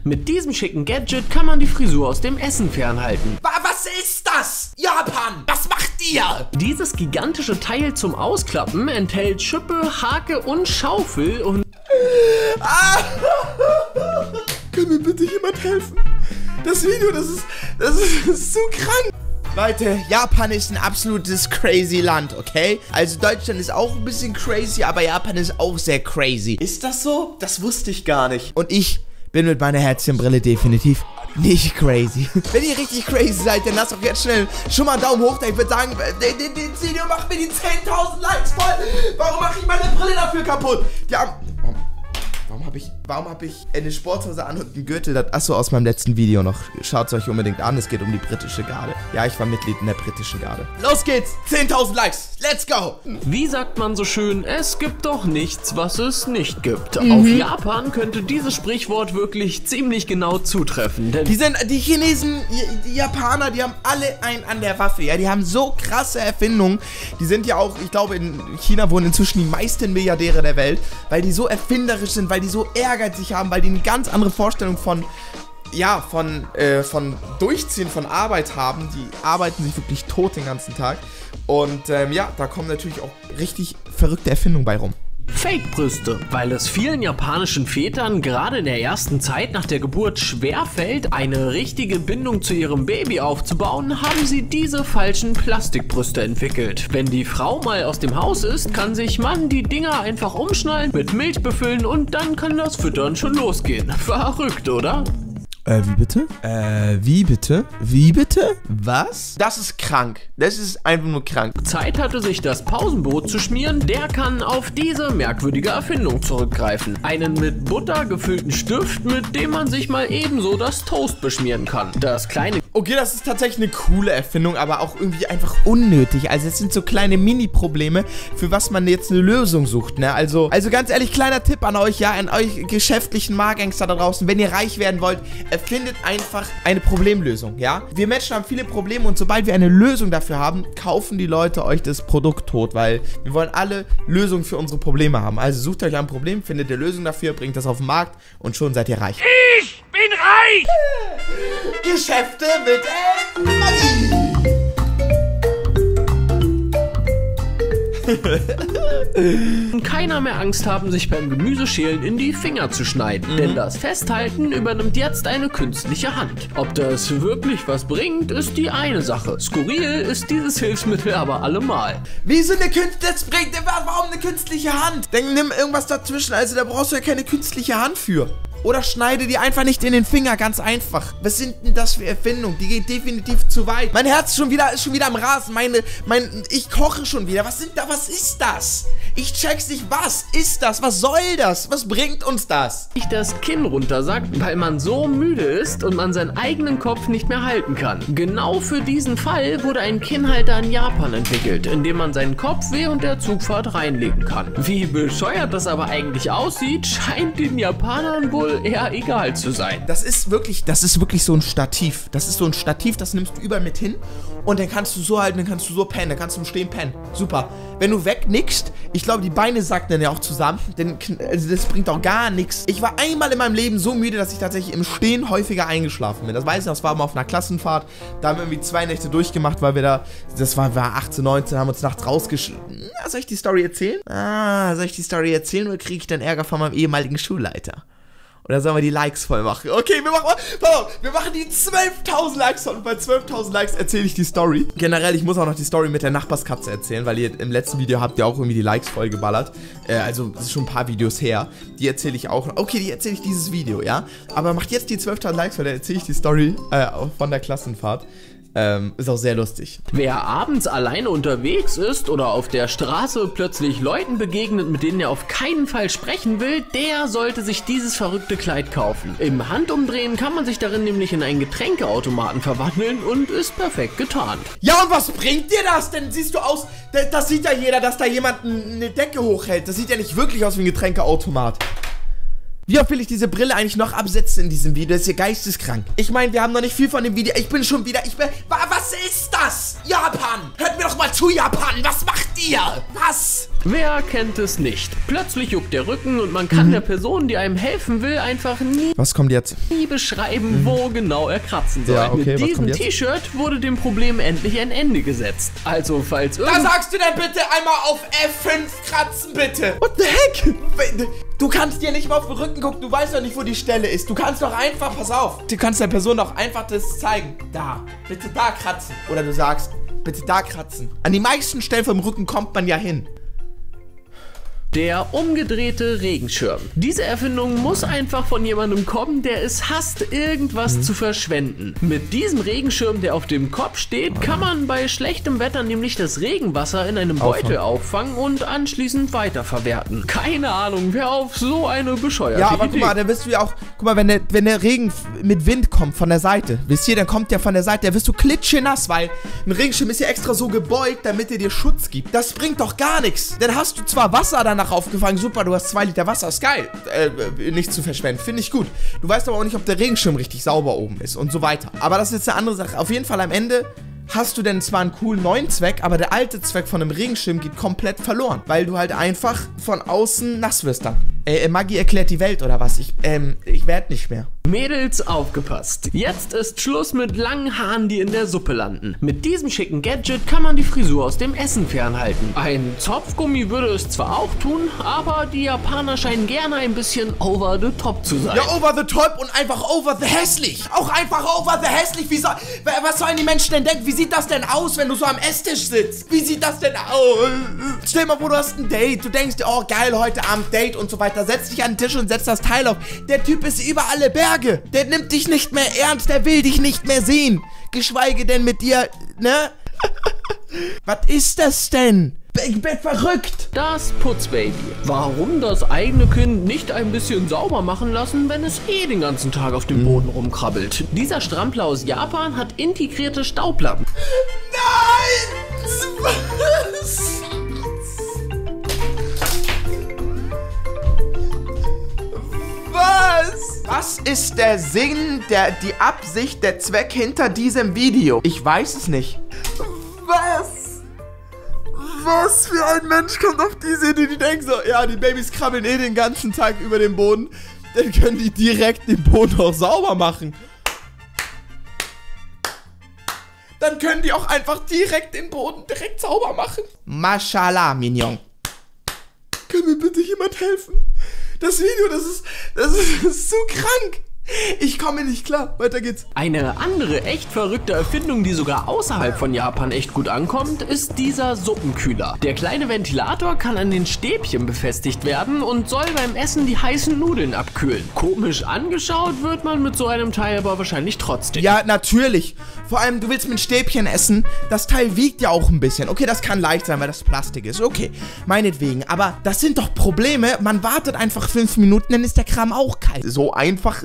Mit diesem schicken Gadget kann man die Frisur aus dem Essen fernhalten. Was ist das? Japan, was macht ihr? Dieses gigantische Teil zum Ausklappen enthält Schippe, Hake und Schaufel und... Kann mir bitte jemand helfen? Das Video, das ist so krank. Leute, Japan ist ein absolutes crazy Land, okay? Also Deutschland ist auch ein bisschen crazy, aber Japan ist auch sehr crazy. Ist das so? Das wusste ich gar nicht. Und ich bin mit meiner Herzchenbrille definitiv nicht crazy. Wenn ihr richtig crazy seid, dann lasst doch jetzt schnell schon mal einen Daumen hoch. Ich würde sagen, das Video macht mir die 10.000 Likes voll. Warum mache ich meine Brille dafür kaputt? Warum hab ich eine Sporthose an und einen Gürtel? Achso, aus meinem letzten Video noch. Schaut es euch unbedingt an, es geht um die britische Garde. Ja, ich war Mitglied in der britischen Garde. Los geht's! 10.000 Likes! Let's go! Wie sagt man so schön, es gibt doch nichts, was es nicht gibt. Auf Japan könnte dieses Sprichwort wirklich ziemlich genau zutreffen. Denn die Chinesen, die Japaner, die haben alle einen an der Waffe, ja. Die haben so krasse Erfindungen. Die sind ja auch, ich glaube, in China wohnen inzwischen die meisten Milliardäre der Welt, weil die so erfinderisch sind, weil die so ehrgeizig haben, weil die eine ganz andere Vorstellung von Durchziehen von Arbeit haben. Die arbeiten sich wirklich tot den ganzen Tag. Und ja, da kommen natürlich auch richtig verrückte Erfindungen bei rum. Fake-Brüste. Weil es vielen japanischen Vätern gerade in der ersten Zeit nach der Geburt schwerfällt, eine richtige Bindung zu ihrem Baby aufzubauen, haben sie diese falschen Plastikbrüste entwickelt. Wenn die Frau mal aus dem Haus ist, kann sich Mann die Dinger einfach umschnallen, mit Milch befüllen und dann kann das Füttern schon losgehen. Verrückt, oder? Wie bitte? Wie bitte? Wie bitte? Was? Das ist krank. Das ist einfach nur krank. Zeit hatte, sich das Pausenbrot zu schmieren, der kann auf diese merkwürdige Erfindung zurückgreifen. Einen mit Butter gefüllten Stift, mit dem man sich mal ebenso das Toast beschmieren kann. Das kleine... Okay, das ist tatsächlich eine coole Erfindung, aber auch irgendwie einfach unnötig. Also es sind so kleine Mini-Probleme, für was man jetzt eine Lösung sucht, ne? Also ganz ehrlich, kleiner Tipp an euch, ja, an euch geschäftlichen Margangster da draußen, wenn ihr reich werden wollt, erfindet einfach eine Problemlösung, ja? Wir Menschen haben viele Probleme und sobald wir eine Lösung dafür haben, kaufen die Leute euch das Produkt tot, weil wir wollen alle Lösungen für unsere Probleme haben. Also sucht euch ein Problem, findet eine Lösung dafür, bringt das auf den Markt und schon seid ihr reich. Ich bin reich! Geschäfte mit Magie! Keiner mehr Angst haben, sich beim Gemüseschälen in die Finger zu schneiden, denn das Festhalten übernimmt jetzt eine künstliche Hand. Ob das wirklich was bringt, ist die eine Sache. Skurril ist dieses Hilfsmittel aber allemal. Wieso eine warum eine künstliche Hand? Dann nimm irgendwas dazwischen, also da brauchst du ja keine künstliche Hand für. Oder schneide die einfach nicht in den Finger, ganz einfach. Was sind denn das für Erfindungen? Die geht definitiv zu weit. Mein Herz ist schon wieder am Rasen. Ich koche schon wieder. Was ist das? Ich check's nicht. Was ist das? Was soll das? Was bringt uns das? Nicht das Kinn runtersackt, weil man so müde ist und man seinen eigenen Kopf nicht mehr halten kann. Genau für diesen Fall wurde ein Kinnhalter in Japan entwickelt, in dem man seinen Kopf während der Zugfahrt reinlegen kann. Wie bescheuert das aber eigentlich aussieht, scheint den Japanern wohl eher egal zu sein. Das ist wirklich so ein Stativ. Das ist so ein Stativ, das nimmst du überall mit hin und dann kannst du so halten, dann kannst du so pennen, dann kannst du im Stehen pennen. Super. Wenn du wegnickst, ich glaube, die Beine sacken dann ja auch zusammen, denn also das bringt auch gar nichts. Ich war einmal in meinem Leben so müde, dass ich tatsächlich im Stehen häufiger eingeschlafen bin. Das weiß ich noch, das war mal auf einer Klassenfahrt, da haben wir irgendwie 2 Nächte durchgemacht, weil wir das war 18, 19, haben uns nachts rausgeschlafen. Soll ich die Story erzählen? Soll ich die Story erzählen oder kriege ich dann Ärger von meinem ehemaligen Schulleiter? Oder sollen wir die Likes voll machen? Okay, wir machen die 12.000 Likes voll und bei 12.000 Likes erzähle ich die Story. Generell, ich muss auch noch die Story mit der Nachbarskatze erzählen, weil ihr im letzten Video habt ihr auch irgendwie die Likes voll geballert. Also, das ist schon ein paar Videos her. Die erzähle ich auch noch. Okay, die erzähle ich dieses Video, ja? Aber macht jetzt die 12.000 Likes, weil dann erzähle ich die Story von der Klassenfahrt. Ist auch sehr lustig. Wer abends alleine unterwegs ist oder auf der Straße plötzlich Leuten begegnet, mit denen er auf keinen Fall sprechen will, der sollte sich dieses verrückte Kleid kaufen. Im Handumdrehen kann man sich darin nämlich in einen Getränkeautomaten verwandeln und ist perfekt getarnt. Ja, und was bringt dir das? Denn siehst du aus, das sieht ja jeder, dass da jemand eine Decke hochhält. Das sieht ja nicht wirklich aus wie ein Getränkeautomat. Wie oft will ich diese Brille eigentlich noch absetzen in diesem Video? Das ist ja geisteskrank. Ich meine, wir haben noch nicht viel von dem Video. Was Was ist das? Japan! Hört mir doch mal zu, Japan! Was macht ihr? Was? Wer kennt es nicht? Plötzlich juckt der Rücken und man kann der Person, die einem helfen will, einfach nie Was kommt jetzt? beschreiben, wo genau er kratzen soll. Ja, okay, Mit was diesem kommt jetzt? T-Shirt wurde dem Problem endlich ein Ende gesetzt. Also, falls Da sagst du dann bitte einmal auf F5 kratzen, bitte. What the heck? Du kannst dir nicht mal auf den Rücken gucken, du weißt doch nicht, wo die Stelle ist. Du kannst doch einfach, pass auf, du kannst der Person doch einfach das zeigen. Da, bitte da kratzen. Oder du sagst, bitte da kratzen. An die meisten Stellen vom Rücken kommt man ja hin. Der umgedrehte Regenschirm. Diese Erfindung muss einfach von jemandem kommen, der es hasst, irgendwas zu verschwenden. Mit diesem Regenschirm, der auf dem Kopf steht, kann man bei schlechtem Wetter nämlich das Regenwasser in einem Beutel auffangen und anschließend weiterverwerten. Keine Ahnung, wer auf so eine bescheuerte Ja, aber Idee. guck mal, da wirst du ja auch, guck mal, wenn der Regen mit Wind kommt von der Seite, wisst ihr, dann kommt der von der Seite, da wirst du klitschenass, weil ein Regenschirm ist ja extra so gebeugt, damit er dir Schutz gibt. Das bringt doch gar nichts. Dann hast du zwar Wasser danach aufgefangen, super, du hast 2 Liter Wasser, ist geil. Nicht zu verschwenden, finde ich gut. Du weißt aber auch nicht, ob der Regenschirm richtig sauber oben ist und so weiter. Aber das ist jetzt eine andere Sache. Auf jeden Fall am Ende hast du denn zwar einen coolen neuen Zweck, aber der alte Zweck von einem Regenschirm geht komplett verloren, weil du halt einfach von außen nass wirst dann. Maggie erklärt die Welt oder was? Ich werd nicht mehr. Mädels, aufgepasst. Jetzt ist Schluss mit langen Haaren, die in der Suppe landen. Mit diesem schicken Gadget kann man die Frisur aus dem Essen fernhalten. Ein Zopfgummi würde es zwar auch tun, aber die Japaner scheinen gerne ein bisschen over the top zu sein. Ja, over the top und einfach over the hässlich. Auch einfach over the hässlich. Was sollen die Menschen denn denken? Wie sieht das denn aus, wenn du so am Esstisch sitzt? Wie sieht das denn aus? Stell mal vor, du hast ein Date. Du denkst dir, oh geil, heute Abend Date und so weiter. Setz dich an den Tisch und setz das Teil auf. Der Typ ist über alle Berge. Der nimmt dich nicht mehr ernst. Der will dich nicht mehr sehen. Geschweige denn mit dir, ne? Was ist das denn? Ich bin verrückt. Das Putzbaby. Warum das eigene Kind nicht ein bisschen sauber machen lassen, wenn es eh den ganzen Tag auf dem Boden rumkrabbelt? Dieser Strampler aus Japan hat integrierte Staublappen. Nein! Was? Was ist der Sinn, die Absicht, der Zweck hinter diesem Video? Ich weiß es nicht. Was? Was für ein Mensch kommt auf diese Idee? Die denken so, ja, die Babys krabbeln eh den ganzen Tag über den Boden. Dann können die direkt den Boden auch sauber machen. Dann können die auch einfach direkt den Boden direkt sauber machen. Mashallah, Mignon. Kann mir bitte jemand helfen? Das Video, das ist zu krank. Ich komme nicht klar. Weiter geht's. Eine andere echt verrückte Erfindung, die sogar außerhalb von Japan echt gut ankommt, ist dieser Suppenkühler. Der kleine Ventilator kann an den Stäbchen befestigt werden und soll beim Essen die heißen Nudeln abkühlen. Komisch angeschaut wird man mit so einem Teil aber wahrscheinlich trotzdem. Ja, natürlich. Vor allem, du willst mit Stäbchen essen. Das Teil wiegt ja auch ein bisschen. Okay, das kann leicht sein, weil das Plastik ist. Okay, meinetwegen. Aber das sind doch Probleme. Man wartet einfach 5 Minuten, dann ist der Kram auch kalt. So einfach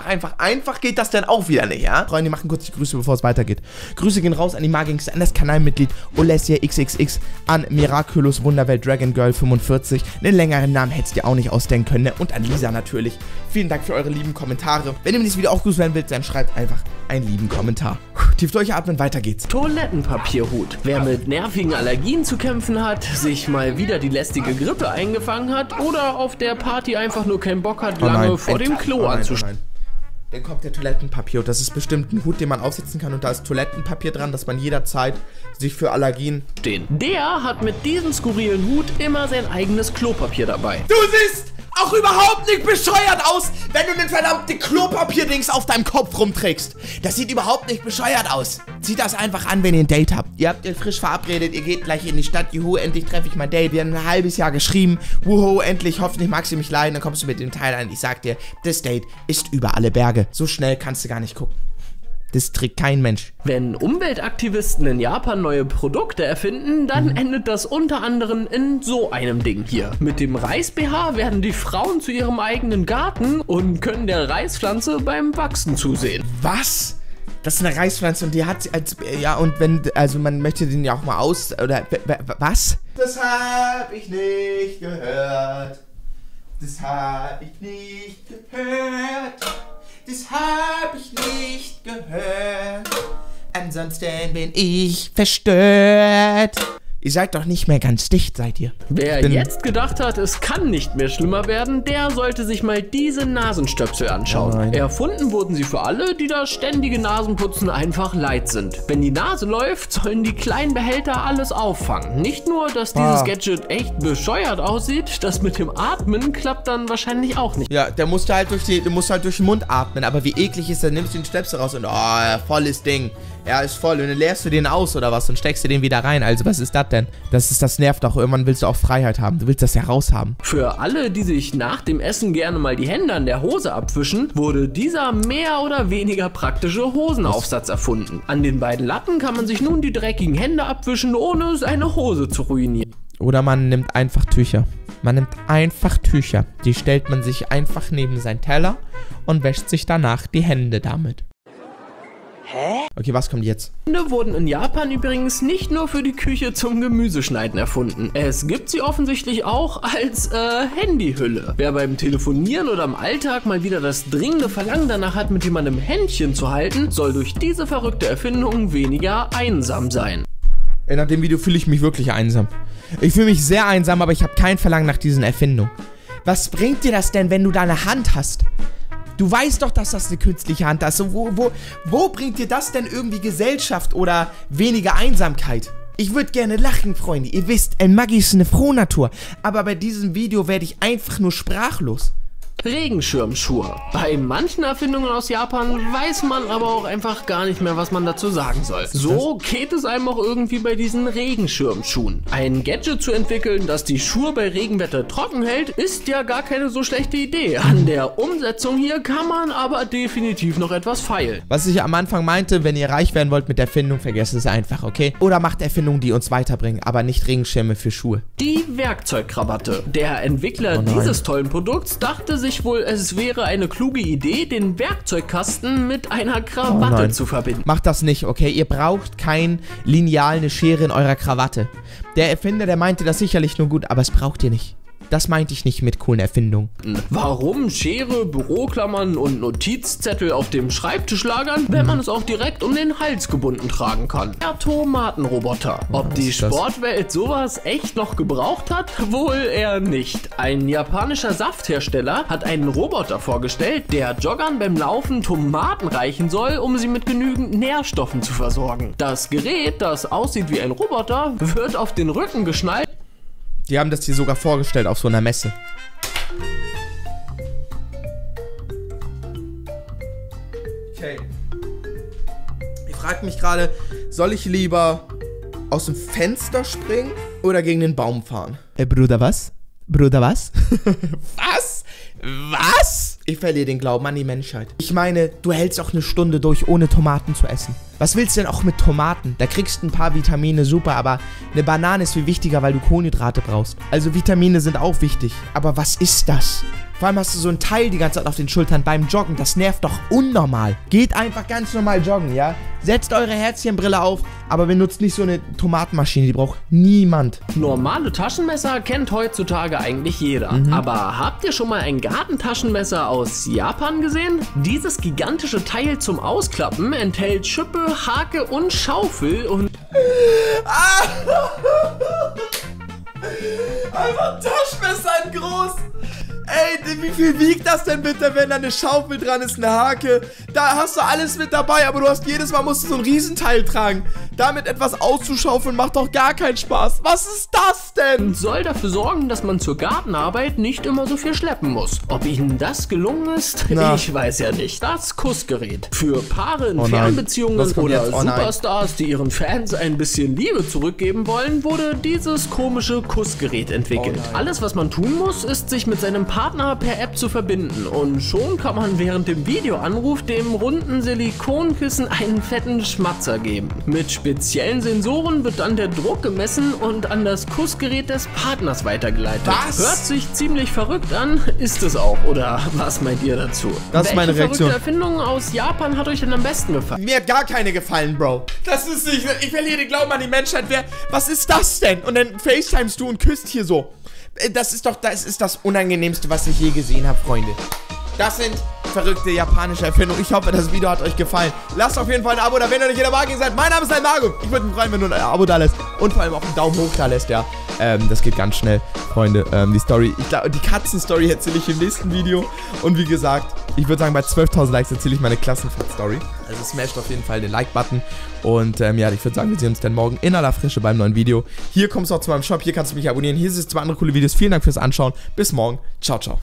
geht das dann auch wieder nicht, ja? Freunde, machen kurz die Grüße, bevor es weitergeht. Grüße gehen raus an die Magingster, an das Kanalmitglied Olesja XXX, an Miraculous Wunderwelt Dragon Girl 45. Einen längeren Namen hättest du dir auch nicht ausdenken können, ne? Und an Lisa natürlich. Vielen Dank für eure lieben Kommentare. Wenn ihr mir dieses Video auch grüßen werden wollt, dann schreibt einfach einen lieben Kommentar. Tief durchatmen, weiter geht's. Toilettenpapierhut. Wer mit nervigen Allergien zu kämpfen hat, sich mal wieder die lästige Grippe eingefangen hat oder auf der Party einfach nur keinen Bock hat, lange vor dem Klo anzustehen. Dann kommt der Toilettenpapier. Das ist bestimmt ein Hut, den man aufsetzen kann und da ist Toilettenpapier dran, dass man jederzeit sich für Allergien... Der hat mit diesem skurrilen Hut immer sein eigenes Klopapier dabei. Du siehst auch überhaupt nicht bescheuert aus, wenn du den verdammten Klopapierdings auf deinem Kopf rumträgst. Das sieht überhaupt nicht bescheuert aus. Zieht das einfach an, wenn ihr ein Date habt. Ihr habt frisch verabredet, ihr geht gleich in die Stadt. Juhu, endlich treffe ich mein Date. Wir haben ein halbes Jahr geschrieben. Wuhu, endlich, hoffentlich magst du mich leiden. Dann kommst du mit dem Teil an. Ich sag dir, das Date ist über alle Berge. So schnell kannst du gar nicht gucken. Das trägt kein Mensch. Wenn Umweltaktivisten in Japan neue Produkte erfinden, dann endet das unter anderem in so einem Ding hier. Mit dem Reis-BH werden die Frauen zu ihrem eigenen Garten und können der Reispflanze beim Wachsen zusehen. Was? Das ist eine Reispflanze und die hat als... Ja, und wenn... Also man möchte den ja auch mal aus... Oder... Was? Das hab ich nicht gehört. Das hab ich nicht gehört. Das hab ich nicht gehört. ansonsten bin ich verstört. Ihr seid doch nicht mehr ganz dicht, seid ihr? Wer jetzt gedacht hat, es kann nicht mehr schlimmer werden, der sollte sich mal diese Nasenstöpsel anschauen. Nein. Erfunden wurden sie für alle, die das ständige Nasenputzen einfach leid sind. Wenn die Nase läuft, sollen die kleinen Behälter alles auffangen. Nicht nur, dass dieses Gadget echt bescheuert aussieht, das mit dem Atmen klappt dann wahrscheinlich auch nicht. Ja, du musst halt durch den Mund atmen, aber wie eklig ist das? Nimmst du den Stöpsel raus und volles Ding. Ja, ist voll. Und dann leerst du den aus oder was und steckst du den wieder rein. Also, was ist das denn? Das nervt doch. Irgendwann willst du auch Freiheit haben. Du willst das ja raushaben. Für alle, die sich nach dem Essen gerne mal die Hände an der Hose abwischen, wurde dieser mehr oder weniger praktische Hosenaufsatz erfunden. An den beiden Latten kann man sich nun die dreckigen Hände abwischen, ohne seine Hose zu ruinieren. Oder man nimmt einfach Tücher. Man nimmt einfach Tücher. Die stellt man sich einfach neben seinen Teller und wäscht sich danach die Hände damit. Hä? Okay, was kommt jetzt? Hände wurden in Japan übrigens nicht nur für die Küche zum Gemüseschneiden erfunden. Es gibt sie offensichtlich auch als Handyhülle. Wer beim Telefonieren oder im Alltag mal wieder das dringende Verlangen danach hat, mit jemandem Händchen zu halten, soll durch diese verrückte Erfindung weniger einsam sein. Nach dem Video fühle ich mich wirklich einsam. Ich fühle mich sehr einsam, aber ich habe kein Verlangen nach diesen Erfindungen. Was bringt dir das denn, wenn du da eine Hand hast? Du weißt doch, dass das eine künstliche Hand ist. Also wo bringt dir das denn irgendwie Gesellschaft oder weniger Einsamkeit? Ich würde gerne lachen, Freunde. Ihr wisst, ein Maggi ist eine Frohnatur. Aber bei diesem Video werde ich einfach nur sprachlos. Regenschirmschuhe. Bei manchen Erfindungen aus Japan weiß man aber auch einfach gar nicht mehr, was man dazu sagen soll. So geht es einem auch irgendwie bei diesen Regenschirmschuhen. Ein Gadget zu entwickeln, das die Schuhe bei Regenwetter trocken hält, ist ja gar keine so schlechte Idee. An der Umsetzung hier kann man aber definitiv noch etwas feilen. Was ich am Anfang meinte, wenn ihr reich werden wollt mit Erfindung, vergesst es einfach, okay? Oder macht Erfindungen, die uns weiterbringen, aber nicht Regenschirme für Schuhe. Die Werkzeugkrawatte. Der Entwickler dieses tollen Produkts dachte sich wohl, es wäre eine kluge Idee, den Werkzeugkasten mit einer Krawatte zu verbinden. Macht das nicht, okay? Ihr braucht kein Lineal, eine Schere in eurer Krawatte. Der Erfinder, der meinte das sicherlich nur gut, aber es braucht ihr nicht. Das meinte ich nicht mit coolen Erfindungen. Warum Schere, Büroklammern und Notizzettel auf dem Schreibtisch lagern, wenn man es auch direkt um den Hals gebunden tragen kann? Der Tomatenroboter. Ob die Sportwelt sowas echt noch gebraucht hat? Wohl eher nicht. Ein japanischer Safthersteller hat einen Roboter vorgestellt, der Joggern beim Laufen Tomaten reichen soll, um sie mit genügend Nährstoffen zu versorgen. Das Gerät, das aussieht wie ein Roboter, wird auf den Rücken geschnallt. Die haben das hier sogar vorgestellt auf so einer Messe. Okay. Ich frage mich gerade, soll ich lieber aus dem Fenster springen oder gegen den Baum fahren? Bruder, was? Bruder, was? Was? Was? Ich verliere den Glauben an die Menschheit. Ich meine, du hältst auch eine Stunde durch, ohne Tomaten zu essen. Was willst du denn auch mit Tomaten? Da kriegst du ein paar Vitamine, super, aber eine Banane ist viel wichtiger, weil du Kohlenhydrate brauchst. Also Vitamine sind auch wichtig. Aber was ist das? Vor allem hast du so ein Teil die ganze Zeit auf den Schultern beim Joggen. Das nervt doch unnormal. Geht einfach ganz normal joggen, ja? Setzt eure Herzchenbrille auf, aber benutzt nicht so eine Tomatenmaschine. Die braucht niemand. Normale Taschenmesser kennt heutzutage eigentlich jeder. Aber habt ihr schon mal ein Gartentaschenmesser aus Japan gesehen? Dieses gigantische Teil zum Ausklappen enthält Schippe, Hake und Schaufel und... Einfach Taschenmesser in groß. Ey, wie viel wiegt das denn bitte, wenn da eine Schaufel dran ist, eine Hake? Da hast du alles mit dabei, aber du hast jedes Mal musst du so ein Riesenteil tragen. Damit etwas auszuschaufeln macht doch gar keinen Spaß. Was ist das denn? Soll dafür sorgen, dass man zur Gartenarbeit nicht immer so viel schleppen muss. Ob Ihnen das gelungen ist? Na. Ich weiß ja nicht. Das Kussgerät. Für Paare in Fernbeziehungen oder Superstars, die ihren Fans ein bisschen Liebe zurückgeben wollen, wurde dieses komische Kussgerät entwickelt. Alles, was man tun muss, ist sich mit seinem Partner per App zu verbinden und schon kann man während dem Videoanruf dem runden Silikonkissen einen fetten Schmatzer geben. Mit speziellen Sensoren wird dann der Druck gemessen und an das Kussgerät des Partners weitergeleitet. Was? Hört sich ziemlich verrückt an, ist es auch, oder was meint ihr dazu? Das ist meine Reaktion. Welche verrückte Erfindung aus Japan hat euch denn am besten gefallen? Mir hat gar keine gefallen, Bro. Das ist nicht, ich verliere den Glauben an die Menschheit. Was ist das denn? Und dann FaceTimest du und küsst hier so. Das ist das Unangenehmste, was ich je gesehen habe, Freunde. Das sind verrückte japanische Erfindung. Ich hoffe, das Video hat euch gefallen. Lasst auf jeden Fall ein Abo da, wenn ihr nicht in der Marke seid. Mein Name ist Almago. Ich würde mich freuen, wenn du ein Abo da lässt. Und vor allem auch einen Daumen hoch da lässt, ja. Das geht ganz schnell, Freunde. Die Story, ich glaube, die Katzen-Story erzähle ich im nächsten Video. Und wie gesagt, ich würde sagen, bei 12.000 Likes erzähle ich meine Klassenfahrt-Story. Also smasht auf jeden Fall den Like-Button. Und ja, ich würde sagen, wir sehen uns dann morgen in aller Frische beim neuen Video. Hier kommst du auch zu meinem Shop, hier kannst du mich abonnieren. Hier sind 2 andere coole Videos. Vielen Dank fürs Anschauen. Bis morgen. Ciao, ciao.